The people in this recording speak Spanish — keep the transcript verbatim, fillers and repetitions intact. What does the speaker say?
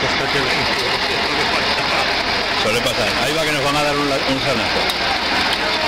Suele pasar. Ahí va que nos van a dar un, un sanazo.